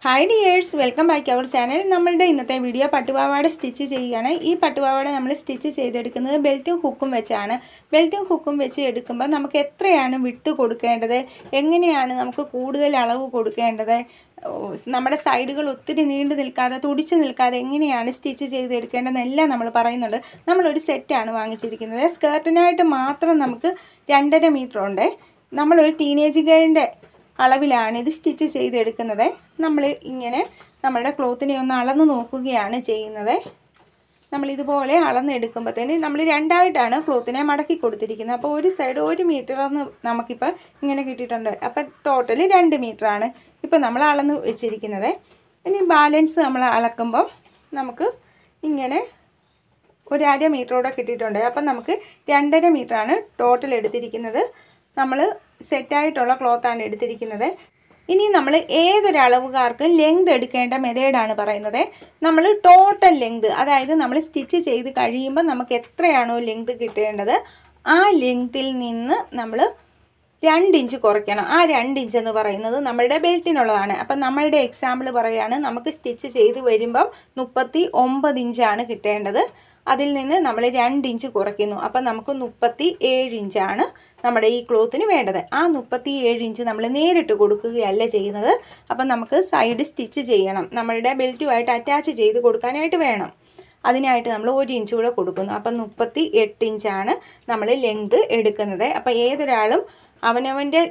Hi dears, welcome back our channel. നമ്മളുടെ ഇന്നത്തെ video പട്ടുപാവാട stitch ചെയ്യുകയാണ്. ഈ പട്ടുപാവാട നമ്മൾ സ്റ്റിച്ച് ചെയ്തെടുക്കുന്നത് ബെൽറ്റും ഹുക്കും വെച്ചാണ്. ബെൽറ്റും ഹുക്കും വെച്ച് എടുക്കുമ്പോൾ നമുക്ക് എത്രയാണ് വിട്ട് കൊടുക്കേണ്ടത്, എങ്ങനെയാണ് നമുക്ക് കൂടുതൽ അളവ് കൊടുക്കേണ്ടത്, നമ്മുടെ സൈഡുകൾ ഒത്തിരി നീണ്ടു നിൽക്കാതെ തുടിച്ച് നിൽക്കാതെ എങ്ങനെയാണ് സ്റ്റിച്ച് ചെയ്തെടുക്കേണ്ടതെന്നെല്ലാം നമ്മൾ പറയുന്നുണ്ട്. നമ്മളൊരു സെറ്റാണ് വാങ്ങിച്ചിരിക്കുന്നത്. സ്കേർട്ടിനായിട്ട് മാത്രം നമുക്ക് 2.5 മീറ്റർ ഉണ്ട്. നമ്മളൊരു ടീനേജ് ഗേളിൻ്റെ അളവിലാണ് ഇത് സ്റ്റിച്ച് ചെയ്തെടുക്കുന്നത്. നമ്മൾ ഇങ്ങനെ നമ്മളുടെ ക്ലോത്തിനെ ഒന്ന് അളന്ന് നോക്കുകയാണ് ചെയ്യുന്നത്. നമ്മളിതുപോലെ അളന്നെടുക്കുമ്പോഴത്തേന് നമ്മൾ രണ്ടായിട്ടാണ് ക്ലോത്തിനെ മടക്കി കൊടുത്തിരിക്കുന്നത്. അപ്പോൾ ഒരു സൈഡ് 1 മീറ്റർ എന്ന് നമുക്കിപ്പോൾ ഇങ്ങനെ കിട്ടിയിട്ടുണ്ട്. അപ്പോൾ ടോട്ടൽ 2 മീറ്ററാണ് ഇപ്പോൾ നമ്മൾ അളന്ന് വെച്ചിരിക്കുന്നത്. ഇനി ബാലൻസ് നമ്മൾ അളക്കുമ്പം നമുക്ക് ഇങ്ങനെ ഒരു 1/2 മീറ്ററോടെ കിട്ടിയിട്ടുണ്ട്. അപ്പം നമുക്ക് 2.5 മീറ്ററാണ് ടോട്ടൽ എടുത്തിരിക്കുന്നത്. നമ്മൾ സെറ്റായിട്ടുള്ള ക്ലോത്താണ് എടുത്തിരിക്കുന്നത്. ഇനി നമ്മൾ ഏതൊരളവുകാർക്കും ലെങ്ത് എടുക്കേണ്ട മെത്തേഡാണ് പറയുന്നത്. നമ്മൾ ടോട്ടൽ ലെങ്ത്, അതായത് നമ്മൾ സ്റ്റിച്ച് ചെയ്ത് കഴിയുമ്പോൾ നമുക്ക് എത്രയാണോ ലെങ്ത് കിട്ടേണ്ടത് ആ ലെങ്ത്തിൽ നിന്ന് നമ്മൾ 2 ഇഞ്ച് കുറയ്ക്കണം. ആ 2 ഇഞ്ച് എന്ന് പറയുന്നത് നമ്മളുടെ ബെൽറ്റിനുള്ളതാണ്. അപ്പം നമ്മളുടെ എക്സാമ്പിൾ പറയുകയാണ്, നമുക്ക് സ്റ്റിച്ച് ചെയ്ത് വരുമ്പം 39 ഇഞ്ചാണ് കിട്ടേണ്ടത്. അതിൽ നിന്ന് നമ്മൾ 2 ഇഞ്ച് കുറയ്ക്കുന്നു. അപ്പം നമുക്ക് 37 ഇഞ്ചാണ് നമ്മുടെ ഈ ക്ലോത്തിന് വേണ്ടത്. ആ 37 ഇഞ്ച് നമ്മൾ നേരിട്ട് കൊടുക്കുകയല്ല ചെയ്യുന്നത്. അപ്പം നമുക്ക് സൈഡ് സ്റ്റിച്ച് ചെയ്യണം, നമ്മളുടെ ബെൽറ്റുമായിട്ട് അറ്റാച്ച് ചെയ്ത് കൊടുക്കാനായിട്ട് വേണം. അതിനായിട്ട് നമ്മൾ 1 ഇഞ്ച് കൂടെ കൊടുക്കുന്നു. അപ്പം 38 ഇഞ്ചാണ് നമ്മൾ ലെങ്ത് എടുക്കുന്നത്. അപ്പം ഏതൊരാളും അവനവൻ്റെ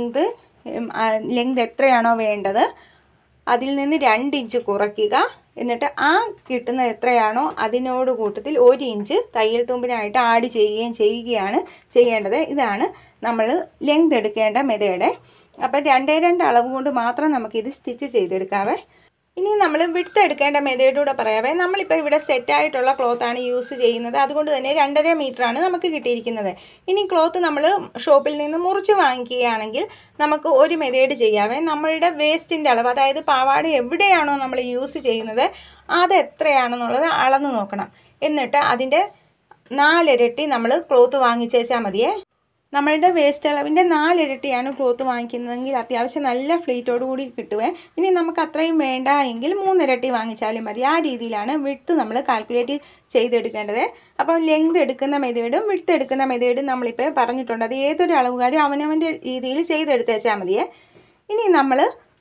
ലെങ്ത് എത്രയാണോ വേണ്ടത് അതിൽ നിന്ന് 2 ഇഞ്ച് കുറയ്ക്കുക. എന്നിട്ട് ആ കിട്ടുന്ന എത്രയാണോ അതിനോട് കൂട്ടത്തിൽ 1 ഇഞ്ച് തയ്യൽ തുമ്പിനായിട്ട് ആഡ് ചെയ്യുകയാണ് ചെയ്യേണ്ടത്. ഇതാണ് നമ്മൾ ലെങ്ത് എടുക്കേണ്ട മെത്തേഡ്. അപ്പം 2 അളവ് കൊണ്ട് മാത്രം നമുക്കിത് സ്റ്റിച്ച് ചെയ്തെടുക്കാവേ. ഇനി നമ്മൾ വിഡ്ത്ത് എടുക്കേണ്ട മെത്തേഡൂടെ പറയാവേ. നമ്മളിപ്പോൾ ഇവിടെ സെറ്റായിട്ടുള്ള ക്ലോത്താണ് യൂസ് ചെയ്യുന്നത്. അതുകൊണ്ട് തന്നെ 2.5 മീറ്ററാണ് നമുക്ക് കിട്ടിയിരിക്കുന്നത്. ഇനി ക്ലോത്ത് നമ്മൾ ഷോപ്പിൽ നിന്ന് മുറിച്ച് വാങ്ങിക്കുകയാണെങ്കിൽ നമുക്ക് ഒരു മെത്തേഡ് ചെയ്യാവേ. നമ്മളുടെ വേസ്റ്റിൻ്റെ അളവ്, അതായത് പാവാട എവിടെയാണോ നമ്മൾ യൂസ് ചെയ്യുന്നത് അത് എത്രയാണെന്നുള്ളത് അളന്ന് നോക്കണം. എന്നിട്ട് അതിൻ്റെ 4 ഇരട്ടി നമ്മൾ ക്ലോത്ത് വാങ്ങിച്ചേച്ചാൽ മതിയേ. നമ്മളുടെ വേസ്റ്റ് അളവിൻ്റെ 4 ഇരട്ടിയാണ് ക്ലോത്ത് വാങ്ങിക്കുന്നതെങ്കിൽ അത്യാവശ്യം നല്ല ഫ്ലീറ്റോട് കൂടി കിട്ടുവേ. ഇനി നമുക്ക് അത്രയും വേണ്ട എങ്കിൽ 3 ഇരട്ടി വാങ്ങിച്ചാലും മതി. ആ രീതിയിലാണ് വിഡ്ത്ത് നമ്മൾ കാൽക്കുലേറ്റ് ചെയ്തെടുക്കേണ്ടത്. അപ്പം ലെങ്ത് എടുക്കുന്ന മെത്തേഡും വിഡ്ത്ത് എടുക്കുന്ന മെത്തേഡും നമ്മളിപ്പോൾ പറഞ്ഞിട്ടുണ്ട്. അത് ഏതൊരു അളവുകാരും അവനവൻ്റെ രീതിയിൽ ചെയ്തെടുത്തേച്ചാൽ മതിയേ. ഇനി നമ്മൾ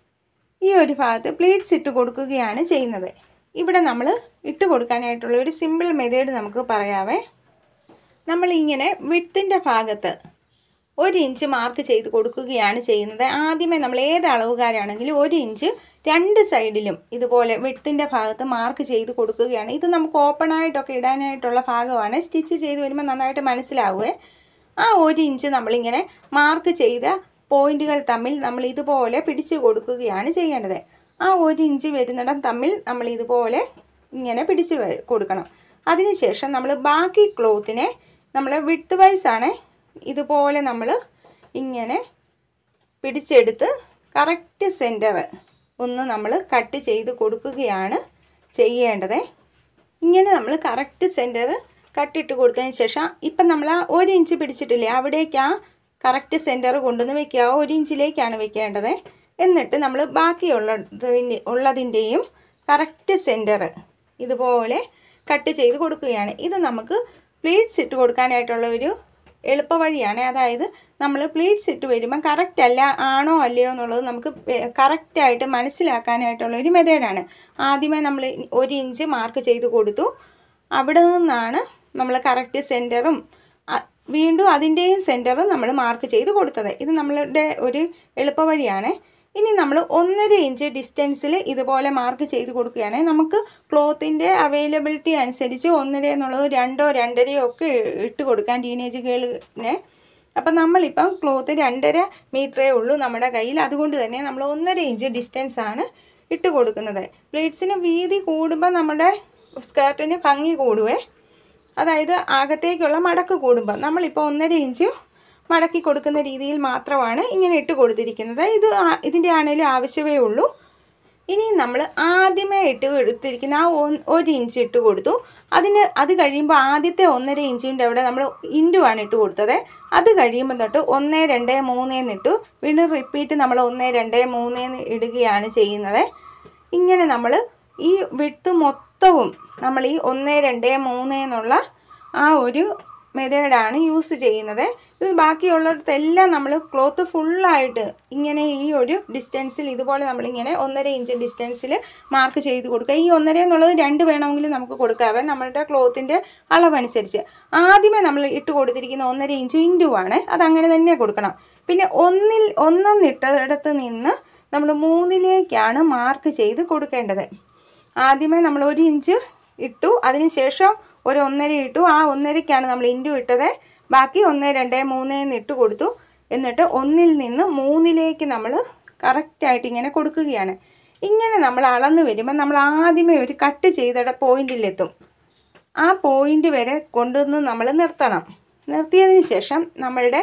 ഈ ഒരു ഭാഗത്ത് പ്ലീറ്റ്സ് ഇട്ട് കൊടുക്കുകയാണ് ചെയ്യുന്നത്. ഇവിടെ നമ്മൾ ഇട്ട് കൊടുക്കാനായിട്ടുള്ള ഒരു സിമ്പിൾ മെത്തേഡ് നമുക്ക് പറയാവേ. നമ്മളിങ്ങനെ വിഡ്ത്തിൻ്റെ ഭാഗത്ത് 1 ഇഞ്ച് മാർക്ക് ചെയ്ത് കൊടുക്കുകയാണ് ചെയ്യുന്നത്. ആദ്യമേ നമ്മൾ ഏത് അളവുകാരാണെങ്കിലും 1 ഇഞ്ച് 2 സൈഡിലും ഇതുപോലെ വിഡ്ത്തിൻ്റെ ഭാഗത്ത് മാർക്ക് ചെയ്ത് കൊടുക്കുകയാണ്. ഇത് നമുക്ക് ഓപ്പണായിട്ടൊക്കെ ഇടാനായിട്ടുള്ള ഭാഗമാണ്. സ്റ്റിച്ച് ചെയ്ത് വരുമ്പോൾ നന്നായിട്ട് മനസ്സിലാവുകയെ. ആ 1 ഇഞ്ച് നമ്മളിങ്ങനെ മാർക്ക് ചെയ്ത പോയിൻറ്റുകൾ തമ്മിൽ നമ്മൾ ഇതുപോലെ പിടിച്ച് കൊടുക്കുകയാണ് ചെയ്യേണ്ടത്. ആ 1 ഇഞ്ച് വരുന്നിടം തമ്മിൽ നമ്മൾ ഇതുപോലെ ഇങ്ങനെ പിടിച്ച് കൊടുക്കണം. അതിനുശേഷം നമ്മൾ ബാക്കി ക്ലോത്തിനെ നമ്മൾ വിഡ്ത്ത് വൈസാണ് ഇതുപോലെ നമ്മൾ ഇങ്ങനെ പിടിച്ചെടുത്ത് കറക്റ്റ് സെൻറ്റർ ഒന്ന് നമ്മൾ കട്ട് ചെയ്ത് കൊടുക്കുകയാണ് ചെയ്യേണ്ടത്. ഇങ്ങനെ നമ്മൾ കറക്റ്റ് സെൻറ്റർ കട്ടിട്ട് കൊടുത്തതിന് ശേഷം ഇപ്പം നമ്മൾ ആ 1 ഇഞ്ച് പിടിച്ചിട്ടില്ലേ, അവിടേക്ക് ആ കറക്റ്റ് സെൻറ്റർ കൊണ്ടുവന്ന് വെക്കുക. 1 ഇഞ്ചിലേക്കാണ് വെക്കേണ്ടത്. എന്നിട്ട് നമ്മൾ ബാക്കിയുള്ളതിൻ്റെയും കറക്റ്റ് സെൻറ്റർ ഇതുപോലെ കട്ട് ചെയ്ത് കൊടുക്കുകയാണ്. ഇത് നമുക്ക് പ്ലീറ്റ്സ് ഇട്ട് കൊടുക്കാനായിട്ടുള്ള ഒരു എളുപ്പ വഴിയാണ്. അതായത് നമ്മൾ പ്ലീറ്റ്സ് ഇട്ട് വരുമ്പം കറക്റ്റ് ആണോ അല്ലയോ എന്നുള്ളത് നമുക്ക് കറക്റ്റായിട്ട് മനസ്സിലാക്കാനായിട്ടുള്ള ഒരു മെത്തേഡാണ്. ആദ്യമേ നമ്മൾ 1 ഇഞ്ച് മാർക്ക് ചെയ്ത് കൊടുത്തു. അവിടെ നിന്നാണ് നമ്മൾ കറക്റ്റ് സെൻറ്ററും വീണ്ടും അതിൻ്റെയും സെൻറ്ററും നമ്മൾ മാർക്ക് ചെയ്ത് കൊടുത്തത്. ഇത് നമ്മളുടെ ഒരു എളുപ്പ വഴിയാണ്. ഇനി നമ്മൾ 1.5 ഇഞ്ച് ഡിസ്റ്റൻസിൽ ഇതുപോലെ മാർക്ക് ചെയ്ത് കൊടുക്കുകയാണ്. നമുക്ക് ക്ലോത്തിൻ്റെ അവൈലബിലിറ്റി അനുസരിച്ച് 1.5 എന്നുള്ളത് 2 2.5 ഒക്കെ ഇട്ട് കൊടുക്കാൻ ടീനേജ് ഗേളിനെ. അപ്പം നമ്മളിപ്പം ക്ലോത്ത് 2.5 മീറ്ററേ ഉള്ളൂ നമ്മുടെ കയ്യിൽ. അതുകൊണ്ട് തന്നെ നമ്മൾ 1.5 ഇഞ്ച് ഡിസ്റ്റൻസാണ് ഇട്ട് കൊടുക്കുന്നത്. പ്ലീറ്റ്സിന് വീതി കൂടുമ്പോൾ നമ്മുടെ സ്കേർട്ടിന് ഭംഗി കൂടുവേ. അതായത് അകത്തേക്കുള്ള മടക്ക് കൂടുമ്പോൾ നമ്മളിപ്പോൾ 1.5 ഇഞ്ച് മടക്കി കൊടുക്കുന്ന രീതിയിൽ മാത്രമാണ് ഇങ്ങനെ ഇട്ട് കൊടുത്തിരിക്കുന്നത്. ഇതിൻ്റെ ആണെങ്കിലും ആവശ്യമേ ഉള്ളൂ. ഇനി നമ്മൾ ആദ്യമേ ഇട്ട് കൊടുത്തിരിക്കുന്ന ആ 1 ഇഞ്ച് ഇട്ട് കൊടുത്തു. അത് കഴിയുമ്പോൾ ആദ്യത്തെ 1.5 ഇഞ്ചിൻ്റെ അവിടെ നമ്മൾ ഇൻറ്റുവാണ് ഇട്ട് കൊടുത്തത്. അത് കഴിയുമ്പോൾ തൊട്ട് 1 2 3 എന്നിട്ടു. വീണ്ടും റിപ്പീറ്റ് നമ്മൾ 1 2 3 ഇടുകയാണ് ചെയ്യുന്നത്. ഇങ്ങനെ നമ്മൾ ഈ വിഡ്ത്ത് മൊത്തവും നമ്മൾ ഈ 1, 2, 3 എന്നുള്ള ആ ഒരു മെത്തേഡാണ് യൂസ് ചെയ്യുന്നത്. ഇത് ബാക്കിയുള്ളിടത്തെല്ലാം നമ്മൾ ക്ലോത്ത് ഫുള്ളായിട്ട് ഇങ്ങനെ ഈ ഒരു ഡിസ്റ്റൻസിൽ ഇതുപോലെ നമ്മളിങ്ങനെ 1.5 ഇഞ്ച് ഡിസ്റ്റൻസിൽ മാർക്ക് ചെയ്ത് കൊടുക്കുക. ഈ 1.5 എന്നുള്ളത് 2 വേണമെങ്കിൽ നമുക്ക് കൊടുക്കാവേ, നമ്മളുടെ ക്ലോത്തിൻ്റെ അളവനുസരിച്ച്. ആദ്യമേ നമ്മൾ ഇട്ട് കൊടുത്തിരിക്കുന്ന 1.5 ഇഞ്ച് ഇൻറ്റുവാണ്, അതങ്ങനെ തന്നെ കൊടുക്കണം. പിന്നെ ഒന്നിട്ടയിടത്ത് നിന്ന് നമ്മൾ 3ലേക്കാണ് മാർക്ക് ചെയ്ത് കൊടുക്കേണ്ടത്. ആദ്യമേ നമ്മൾ 1 ഇഞ്ച് ഇട്ടു, അതിന് ശേഷം ഒരു 1.5 ഇട്ടു, ആ 1.5ക്കാണ് നമ്മൾ ഇൻറ്റു ഇട്ടത്, ബാക്കി 1, 2, 3 എന്ന് ഇട്ട് കൊടുത്തു. എന്നിട്ട് 1ൽ നിന്ന് 3ലേക്ക് നമ്മൾ കറക്റ്റായിട്ട് ഇങ്ങനെ കൊടുക്കുകയാണ്. ഇങ്ങനെ നമ്മൾ അളന്ന് വരുമ്പോൾ നമ്മൾ ആദ്യമേ ഒരു കട്ട് ചെയ്തിട പോയിൻറ്റിലെത്തും. ആ പോയിൻ്റ് വരെ കൊണ്ടുവന്ന് നമ്മൾ നിർത്തണം. നിർത്തിയതിന് ശേഷം നമ്മളുടെ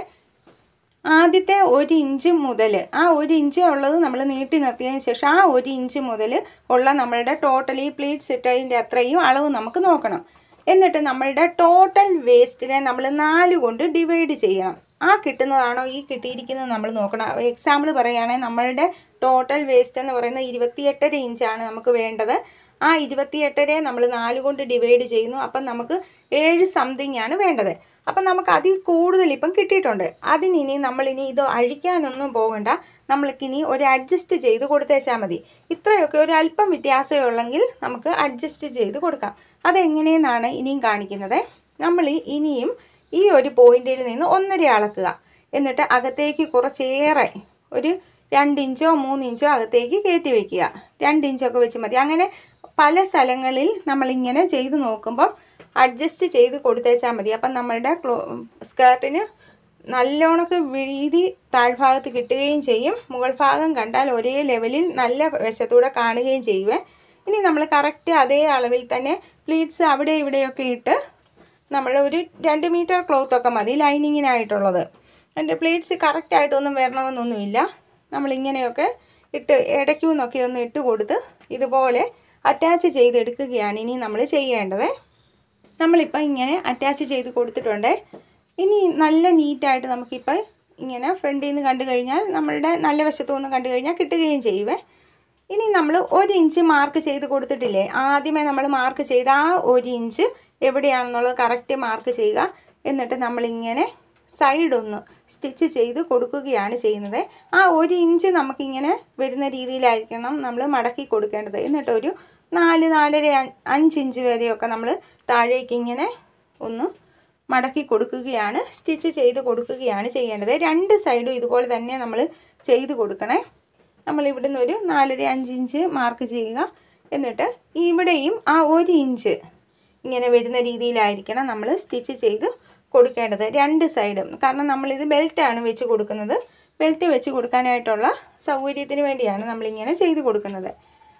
ആദ്യത്തെ 1 ഇഞ്ച് മുതൽ, ആ 1 ഇഞ്ച് ഉള്ളത് നമ്മൾ നീട്ടി നിർത്തിയതിന് ശേഷം ആ 1 ഇഞ്ച് മുതൽ ഉള്ള നമ്മളുടെ ടോട്ടലി പ്ലീറ്റ്സ് ഇട്ടതിൻ്റെ അത്രയും അളവ് നമുക്ക് നോക്കണം. എന്നിട്ട് നമ്മളുടെ ടോട്ടൽ വേസ്റ്റിനെ നമ്മൾ 4 കൊണ്ട് ഡിവൈഡ് ചെയ്യണം. ആ കിട്ടുന്നതാണോ ഈ കിട്ടിയിരിക്കുന്നത് നമ്മൾ നോക്കണം. എക്സാമ്പിൾ പറയുകയാണെങ്കിൽ നമ്മളുടെ ടോട്ടൽ വേസ്റ്റ് എന്ന് പറയുന്നത് 28.5 ഇഞ്ചാണ് നമുക്ക് വേണ്ടത്. ആ 28.5 നമ്മൾ 4 കൊണ്ട് ഡിവൈഡ് ചെയ്യുന്നു. അപ്പം നമുക്ക് 7 സംതിങ് ആണ് വേണ്ടത്. അപ്പം നമുക്ക് അതിൽ കൂടുതൽ ഇപ്പം കിട്ടിയിട്ടുണ്ട്. അതിനി നമ്മളിനി ഇത് അഴിക്കാനൊന്നും പോകണ്ട, നമ്മൾക്കിനി ഒരു അഡ്ജസ്റ്റ് ചെയ്ത് കൊടുത്തേച്ചാൽ മതി. ഇത്രയൊക്കെ ഒരു അല്പം വ്യത്യാസമുള്ളെങ്കിൽ നമുക്ക് അഡ്ജസ്റ്റ് ചെയ്ത് കൊടുക്കാം. അതെങ്ങനെയെന്നാണ് ഇനിയും കാണിക്കുന്നത്. നമ്മൾ ഇനിയും ഈ ഒരു പോയിന്റിൽ നിന്ന് 1.5 അളക്കുക. എന്നിട്ട് അകത്തേക്ക് കുറച്ചേറെ ഒരു 2 ഇഞ്ചോ 3 ഇഞ്ചോ അകത്തേക്ക് കയറ്റി വയ്ക്കുക. 2 ഇഞ്ചൊക്കെ വെച്ച് മതി. അങ്ങനെ പല സ്ഥലങ്ങളിൽ നമ്മളിങ്ങനെ ചെയ്ത് നോക്കുമ്പോൾ അഡ്ജസ്റ്റ് ചെയ്ത് കൊടുത്തേച്ചാൽ മതി. അപ്പം നമ്മളുടെ സ്കേർട്ടിന് നല്ലോണക്ക് വീതി താഴ്ഭാഗത്ത് കിട്ടുകയും ചെയ്യും. മുകൾ ഭാഗം കണ്ടാൽ ഒരേ ലെവലിൽ നല്ല വശത്തൂടെ കാണുകയും ചെയ്യുവേ. ഇനി നമ്മൾ കറക്റ്റ് അതേ അളവിൽ തന്നെ പ്ലീറ്റ്സ് അവിടെ ഇവിടെയൊക്കെ ഇട്ട് നമ്മൾ ഒരു 2 മീറ്റർ ക്ലോത്തൊക്കെ മതി ലൈനിങ്ങിനായിട്ടുള്ളത്. എൻ്റെ പ്ലീറ്റ്സ് കറക്റ്റായിട്ടൊന്നും വരണമെന്നൊന്നുമില്ല. നമ്മളിങ്ങനെയൊക്കെ ഇട്ട് ഇടയ്ക്കൂന്നൊക്കെ ഒന്ന് ഇട്ട് കൊടുത്ത് ഇതുപോലെ അറ്റാച്ച് ചെയ്തെടുക്കുകയാണ് ഇനി നമ്മൾ ചെയ്യേണ്ടത്. നമ്മളിപ്പോൾ ഇങ്ങനെ അറ്റാച്ച് ചെയ്ത് കൊടുത്തിട്ടുണ്ട്. ഇനി നല്ല നീറ്റായിട്ട് നമുക്കിപ്പോൾ ഇങ്ങനെ ഫ്രണ്ടിൽ നിന്ന് കണ്ടു കഴിഞ്ഞാൽ നമ്മളുടെ നല്ല വശത്തു നിന്ന് കണ്ടു കഴിഞ്ഞാൽ കിട്ടുകയും ചെയ്യുവേ. ഇനി നമ്മൾ 1 ഇഞ്ച് മാർക്ക് ചെയ്ത് കൊടുത്തിട്ടില്ലേ, ആദ്യമേ നമ്മൾ മാർക്ക് ചെയ്ത ആ 1 ഇഞ്ച് എവിടെയാണെന്നുള്ളത് കറക്റ്റ് മാർക്ക് ചെയ്യുക. എന്നിട്ട് നമ്മളിങ്ങനെ സൈഡൊന്ന് സ്റ്റിച്ച് ചെയ്ത് കൊടുക്കുകയാണ് ചെയ്യുന്നത്. ആ 1 ഇഞ്ച് നമുക്കിങ്ങനെ വരുന്ന രീതിയിലായിരിക്കണം നമ്മൾ മടക്കി കൊടുക്കേണ്ടത്. എന്നിട്ടൊരു 4, 4.5, 5 ഇഞ്ച് വരെയൊക്കെ നമ്മൾ താഴേക്ക് ഇങ്ങനെ ഒന്ന് മടക്കി കൊടുക്കുകയാണ്, സ്റ്റിച്ച് ചെയ്ത് കൊടുക്കുകയാണ് ചെയ്യേണ്ടത്. 2 സൈഡും ഇതുപോലെ തന്നെ നമ്മൾ ചെയ്ത് കൊടുക്കണേ. നമ്മൾ ഇവിടുന്ന് ഒരു 4.5, 5 ഇഞ്ച് മാർക്ക് ചെയ്യുക. എന്നിട്ട് ഇവിടെയും ആ 1 ഇഞ്ച് ഇങ്ങനെ വരുന്ന രീതിയിലായിരിക്കണം നമ്മൾ സ്റ്റിച്ച് ചെയ്ത് കൊടുക്കേണ്ടത് 2 സൈഡും. കാരണം നമ്മളിത് ബെൽറ്റാണ് വെച്ച് കൊടുക്കുന്നത്. ബെൽറ്റ് വെച്ച് കൊടുക്കാനായിട്ടുള്ള സൗകര്യത്തിന് വേണ്ടിയാണ് നമ്മളിങ്ങനെ ചെയ്ത് കൊടുക്കുന്നത്.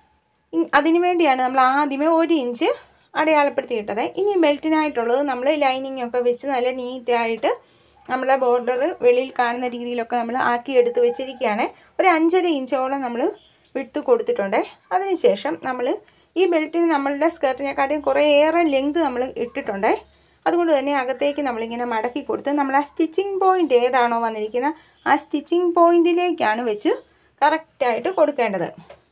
അതിന് വേണ്ടിയാണ് നമ്മൾ ആദ്യമേ 1 ഇഞ്ച് അടയാളപ്പെടുത്തിയിട്ടത്. ഇനി ബെൽറ്റിനായിട്ടുള്ളത് നമ്മൾ ലൈനിങ് ഒക്കെ വെച്ച് നല്ല നീറ്റായിട്ട് നമ്മുടെ ബോർഡർ വെളിയിൽ കാണുന്ന രീതിയിലൊക്കെ നമ്മൾ ആക്കി എടുത്ത് വെച്ചിരിക്കുകയാണ്. ഒരു 5.5 ഇഞ്ചോളം നമ്മൾ വിട്ട് കൊടുത്തിട്ടുണ്ട്. അതിനുശേഷം നമ്മൾ ഈ ബെൽറ്റിന് നമ്മളുടെ സ്കേർട്ടിനെക്കാട്ടിയും കുറേയേറെ ലെങ്ത് നമ്മൾ ഇട്ടിട്ടുണ്ട്. അതുകൊണ്ട് തന്നെ അകത്തേക്ക് നമ്മളിങ്ങനെ മടക്കി കൊടുത്ത് നമ്മൾ ആ സ്റ്റിച്ചിങ് പോയിൻ്റ് ഏതാണോ വന്നിരിക്കുന്നത് ആ സ്റ്റിച്ചിങ് പോയിൻറ്റിലേക്കാണ് വെച്ച് കറക്റ്റായിട്ട് കൊടുക്കേണ്ടത്.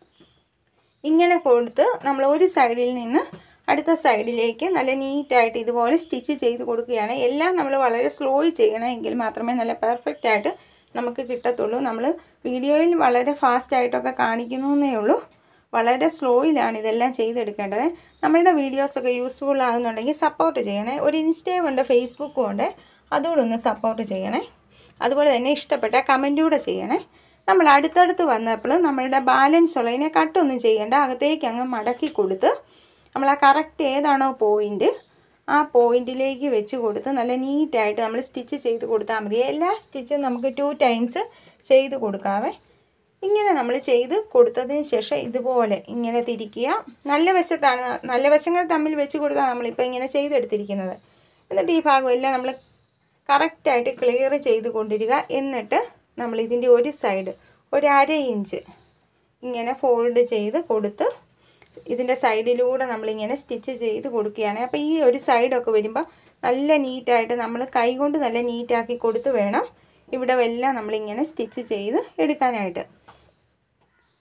ഇങ്ങനെ കൊടുത്ത് നമ്മൾ ഒരു സൈഡിൽ നിന്ന് അടുത്ത സൈഡിലേക്ക് നല്ല നീറ്റായിട്ട് ഇതുപോലെ സ്റ്റിച്ച് ചെയ്ത് കൊടുക്കുകയാണ്. എല്ലാം നമ്മൾ വളരെ സ്ലോയിൽ ചെയ്യണം, എങ്കിൽ മാത്രമേ നല്ല പെർഫെക്റ്റായിട്ട് നമുക്ക് കിട്ടത്തുള്ളൂ. നമ്മൾ വീഡിയോയിൽ വളരെ ഫാസ്റ്റായിട്ടൊക്കെ കാണിക്കുന്നേ ഉള്ളൂ, വളരെ സ്ലോയിലാണ് ഇതെല്ലാം ചെയ്തെടുക്കേണ്ടത്. നമ്മളുടെ വീഡിയോസൊക്കെ യൂസ്ഫുൾ ആകുന്നുണ്ടെങ്കിൽ സപ്പോർട്ട് ചെയ്യണേ. ഒരു ഇൻസ്റ്റയും ഉണ്ട്, ഫേസ്ബുക്കും ഉണ്ട്, അതുകൂടെ ഒന്ന് സപ്പോർട്ട് ചെയ്യണേ. അതുപോലെ തന്നെ ഇഷ്ടപ്പെട്ട കമൻറ്റൂടെ ചെയ്യണേ. നമ്മൾ അടുത്തടുത്ത് വന്നപ്പോൾ നമ്മളുടെ ബാലൻസ് ഉള്ളതിനെ കട്ടൊന്നും ചെയ്യേണ്ട, അകത്തേക്ക് അങ്ങ് മടക്കി കൊടുത്ത് നമ്മൾ ആ കറക്റ്റ് ഏതാണോ പോയിൻ്റ് ആ പോയിൻറ്റിലേക്ക് വെച്ച് കൊടുത്ത് നല്ല നീറ്റായിട്ട് നമ്മൾ സ്റ്റിച്ച് ചെയ്ത് കൊടുത്താൽ മതി. എല്ലാ സ്റ്റിച്ചും നമുക്ക് 2 ടൈംസ് ചെയ്ത് കൊടുക്കാവേ. ഇങ്ങനെ നമ്മൾ ചെയ്ത് കൊടുത്തതിന് ശേഷം ഇതുപോലെ ഇങ്ങനെ തിരിക്കുക. നല്ല വശത്താണ്, നല്ല വശങ്ങൾ തമ്മിൽ വെച്ച് കൊടുത്താണ് നമ്മളിപ്പോൾ ഇങ്ങനെ ചെയ്തെടുത്തിരിക്കുന്നത്. എന്നിട്ട് ഈ ഭാഗമെല്ലാം നമ്മൾ കറക്റ്റായിട്ട് ക്ലിയർ ചെയ്ത് കൊണ്ടിരിക്കുക. എന്നിട്ട് നമ്മൾ ഇതിൻ്റെ ഒരു സൈഡ് ഒരു 1/2 ഇഞ്ച് ഇങ്ങനെ ഫോൾഡ് ചെയ്ത് കൊടുത്ത് ഇതിൻ്റെ സൈഡിലൂടെ നമ്മളിങ്ങനെ സ്റ്റിച്ച് ചെയ്ത് കൊടുക്കുകയാണ്. അപ്പോൾ ഈ ഒരു സൈഡൊക്കെ വരുമ്പോൾ നല്ല നീറ്റായിട്ട് നമ്മൾ കൈകൊണ്ട് നല്ല നീറ്റാക്കി കൊടുത്ത് വേണം ഇവിടെ എല്ലാം നമ്മളിങ്ങനെ സ്റ്റിച്ച് ചെയ്ത് എടുക്കാനായിട്ട്.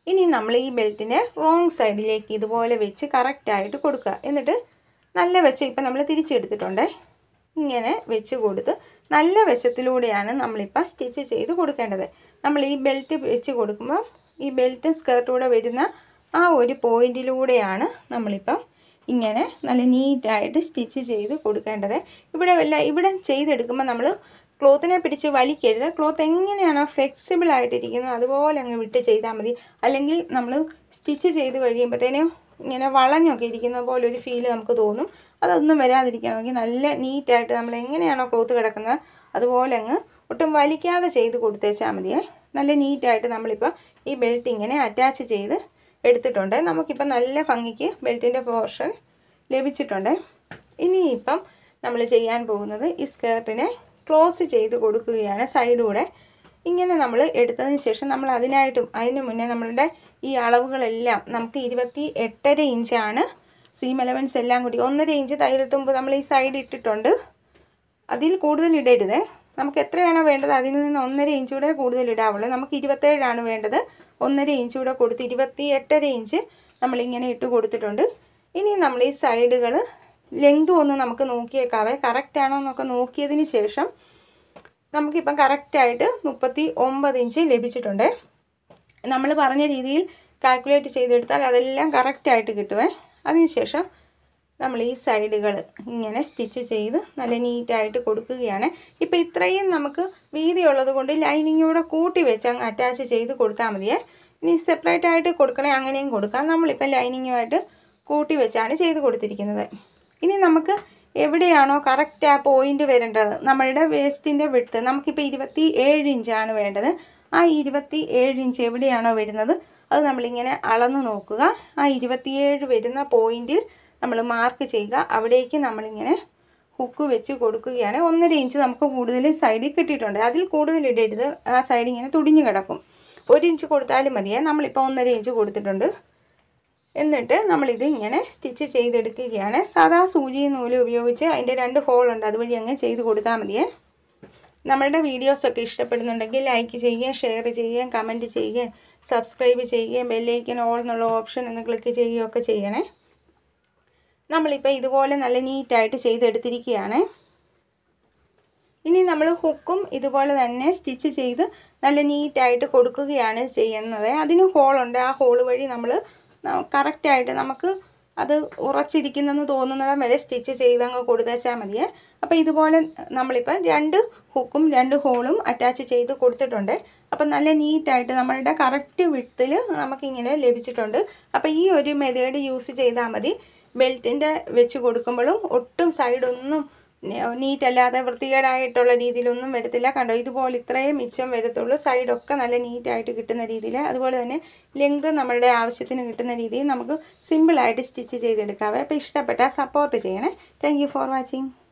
ഇനി നമ്മൾ ഈ ബെൽറ്റിനെ റോങ് സൈഡിലേക്ക് ഇതുപോലെ വെച്ച് കറക്റ്റായിട്ട് കൊടുക്കുക. എന്നിട്ട് നല്ല വശം ഇപ്പം നമ്മൾ തിരിച്ചെടുത്തിട്ടുണ്ട്. ഇങ്ങനെ വെച്ച് കൊടുത്ത് നല്ല വശത്തിലൂടെയാണ് നമ്മളിപ്പോൾ സ്റ്റിച്ച് ചെയ്ത് കൊടുക്കേണ്ടത്. നമ്മൾ ഈ ബെൽറ്റ് വെച്ച് കൊടുക്കുമ്പോൾ ഈ ബെൽറ്റ് സ്കേർട്ടൂടെ വരുന്ന ആ ഒരു പോയിൻറ്റിലൂടെയാണ് നമ്മളിപ്പം ഇങ്ങനെ നല്ല നീറ്റായിട്ട് സ്റ്റിച്ച് ചെയ്ത് കൊടുക്കേണ്ടത്. ഇവിടെ ചെയ്തെടുക്കുമ്പോൾ നമ്മൾ ക്ലോത്തിനെ പിടിച്ച് വലിക്കരുത്. ക്ലോത്ത് എങ്ങനെയാണോ ഫ്ലെക്സിബിൾ ആയിട്ടിരിക്കുന്നത് അതുപോലെ അങ്ങ് വിട്ട് ചെയ്താൽ മതി. അല്ലെങ്കിൽ നമ്മൾ സ്റ്റിച്ച് ചെയ്ത് കഴിയുമ്പോഴത്തേനും ഇങ്ങനെ വളഞ്ഞൊക്കെ ഇരിക്കുന്ന പോലെ ഒരു ഫീല് നമുക്ക് തോന്നും. അതൊന്നും വരാതിരിക്കണമെങ്കിൽ നല്ല നീറ്റായിട്ട് നമ്മൾ എങ്ങനെയാണോ ക്ലോത്ത് കിടക്കുന്നത് അതുപോലെ അങ്ങ് ഒട്ടും വലിക്കാതെ ചെയ്ത് കൊടുത്തേച്ചാൽ മതിയേ. നല്ല നീറ്റായിട്ട് നമ്മളിപ്പോൾ ഈ ബെൽറ്റ് ഇങ്ങനെ അറ്റാച്ച് ചെയ്ത് എടുത്തിട്ടുണ്ട്. നമുക്കിപ്പോൾ നല്ല ഭംഗിക്ക് ബെൽറ്റിൻ്റെ പോർഷൻ ലഭിച്ചിട്ടുണ്ട്. ഇനിയിപ്പം നമ്മൾ ചെയ്യാൻ പോകുന്നത് ഈ സ്കേർട്ടിനെ ക്ലോസ് ചെയ്ത് കൊടുക്കുകയാണ് സൈഡിലൂടെ. ഇങ്ങനെ നമ്മൾ എടുത്തതിന് ശേഷം നമ്മൾ അതിന് മുന്നേ നമ്മളുടെ ഈ അളവുകളെല്ലാം നമുക്ക് 28.5 ഇഞ്ചാണ് സീം അലവൻസ് എല്ലാം കൂടി. 1.5 ഇഞ്ച് തയ്യൽ തുമ്പ് നമ്മൾ ഈ സൈഡ് ഇട്ടിട്ടുണ്ട്. അതിൽ കൂടുതൽ ഇടരുത്. നമുക്ക് എത്രയാണോ വേണ്ടത് അതിൽ നിന്ന് 1.5 ഇഞ്ച് കൂടെ കൂടുതൽ ഇടാവുള്ളൂ. നമുക്ക് 27 വേണ്ടത്. 1.5 ഇഞ്ച് കൂടെ കൊടുത്ത് 28.5 ഇഞ്ച് നമ്മളിങ്ങനെ ഇട്ട് കൊടുത്തിട്ടുണ്ട്. ഇനി നമ്മൾ ഈ സൈഡുകൾ ലെങ്ത് ഒന്ന് നമുക്ക് നോക്കിയേക്കാവേ. കറക്റ്റാണോ എന്നൊക്കെ നോക്കിയതിന് ശേഷം നമുക്കിപ്പം കറക്റ്റായിട്ട് 39 ഇഞ്ച് ലഭിച്ചിട്ടുണ്ട്. നമ്മൾ പറഞ്ഞ രീതിയിൽ കാൽക്കുലേറ്റ് ചെയ്തെടുത്താൽ അതെല്ലാം കറക്റ്റായിട്ട് കിട്ടുമേ. അതിനുശേഷം നമ്മൾ ഈ സൈഡുകൾ ഇങ്ങനെ സ്റ്റിച്ച് ചെയ്ത് നല്ല നീറ്റായിട്ട് കൊടുക്കുകയാണ്. ഇപ്പോൾ ഇത്രയും നമുക്ക് വീതിയുള്ളത് കൊണ്ട് ലൈനിങ്ങൂടെ കൂട്ടി വെച്ച് അങ്ങ് അറ്റാച്ച് ചെയ്ത് കൊടുത്താൽ മതിയേ. ഇനി സെപ്പറേറ്റ് ആയിട്ട് കൊടുക്കണേ അങ്ങനെയും കൊടുക്കാം. നമ്മളിപ്പോൾ ലൈനിങ്ങുമായിട്ട് കൂട്ടി വെച്ചാണ് ചെയ്ത് കൊടുത്തിരിക്കുന്നത്. ഇനി നമുക്ക് എവിടെയാണോ കറക്റ്റ് ആ പോയിൻ്റ് വരേണ്ടത് നമ്മളുടെ വേസ്റ്റിൻ്റെ വിഡ്ത്ത് നമുക്കിപ്പോൾ 27 ഇഞ്ചാണ് വേണ്ടത്. ആ 27 ഇഞ്ച് എവിടെയാണോ വരുന്നത് അത് നമ്മളിങ്ങനെ അളന്ന് നോക്കുക. ആ 27 വരുന്ന പോയിൻറ്റിൽ നമ്മൾ മാർക്ക് ചെയ്യുക. അവിടേക്ക് നമ്മളിങ്ങനെ ഹുക്ക് വെച്ച് കൊടുക്കുകയാണ്. 1.5 ഇഞ്ച് നമുക്ക് കൂടുതൽ സൈഡിൽ കിട്ടിയിട്ടുണ്ട്. അതിൽ കൂടുതൽ ഇടരുത്. ആ സൈഡ് ഇങ്ങനെ തുടിഞ്ഞ് കിടക്കും. 1 ഇഞ്ച് കൊടുത്താലും മതിയേ. നമ്മളിപ്പോൾ 1.5 ഇഞ്ച് കൊടുത്തിട്ടുണ്ട്. എന്നിട്ട് നമ്മളിത് ഇങ്ങനെ സ്റ്റിച്ച് ചെയ്തെടുക്കുകയാണ്. സാധാ സൂചി നൂല് ഉപയോഗിച്ച് അതിൻ്റെ 2 ഹോളുണ്ട് അതുവഴി അങ്ങ് ചെയ്ത് കൊടുത്താൽ മതിയേ. നമ്മളുടെ വീഡിയോസൊക്കെ ഇഷ്ടപ്പെടുന്നുണ്ടെങ്കിൽ ലൈക്ക് ചെയ്യുകയും ഷെയർ ചെയ്യുകയും കമൻറ്റ് ചെയ്യുകയും സബ്സ്ക്രൈബ് ചെയ്യുകയും ബെല്ലൈക്കൻ ഓൾ എന്നുള്ള ഓപ്ഷൻ ഒന്ന് ക്ലിക്ക് ചെയ്യുകയൊക്കെ ചെയ്യണേ. നമ്മളിപ്പോൾ ഇതുപോലെ നല്ല നീറ്റായിട്ട് ചെയ്തെടുത്തിരിക്കുകയാണ്. ഇനി നമ്മൾ ഹുക്കും ഇതുപോലെ തന്നെ സ്റ്റിച്ച് ചെയ്ത് നല്ല നീറ്റായിട്ട് കൊടുക്കുകയാണ് ചെയ്യുന്നത്. അതിന് ഹോളുണ്ട്. ആ ഹോൾ വഴി നമ്മൾ കറക്റ്റായിട്ട് നമുക്ക് അത് ഉറച്ചിരിക്കുന്നെന്ന് തോന്നുന്നിടം വരെ സ്റ്റിച്ച് ചെയ്തങ്ങ് കൊടുത്തേച്ചാൽ മതിയേ. അപ്പോൾ ഇതുപോലെ നമ്മളിപ്പോൾ 2 ഹുക്കും 2 ഹോളും അറ്റാച്ച് ചെയ്ത് കൊടുത്തിട്ടുണ്ട്. അപ്പം നല്ല നീറ്റായിട്ട് നമ്മളുടെ കറക്റ്റ് വിഡ്ത്തിൽ നമുക്കിങ്ങനെ ലഭിച്ചിട്ടുണ്ട്. അപ്പോൾ ഈ ഒരു മെത്തേഡ് യൂസ് ചെയ്താൽ മതി. ബെൽറ്റിൻ്റെ വെച്ച് കൊടുക്കുമ്പോഴും ഒട്ടും സൈഡൊന്നും നീറ്റല്ലാതെ വൃത്തികേടായിട്ടുള്ള രീതിയിലൊന്നും വരത്തില്ല. കണ്ടോ, ഇതുപോലെ ഇത്രയും മിച്ചം വരത്തുള്ളൂ. സൈഡൊക്കെ നല്ല നീറ്റായിട്ട് കിട്ടുന്ന രീതിയിൽ. അതുപോലെ തന്നെ ലെങ്ത് നമ്മളുടെ ആവശ്യത്തിന് കിട്ടുന്ന രീതിയിൽ നമുക്ക് സിമ്പിളായിട്ട് സ്റ്റിച്ച് ചെയ്തെടുക്കാവേ. അപ്പോൾ ഇഷ്ടപ്പെട്ടാൽ സപ്പോർട്ട് ചെയ്യണേ. Thank you for watching.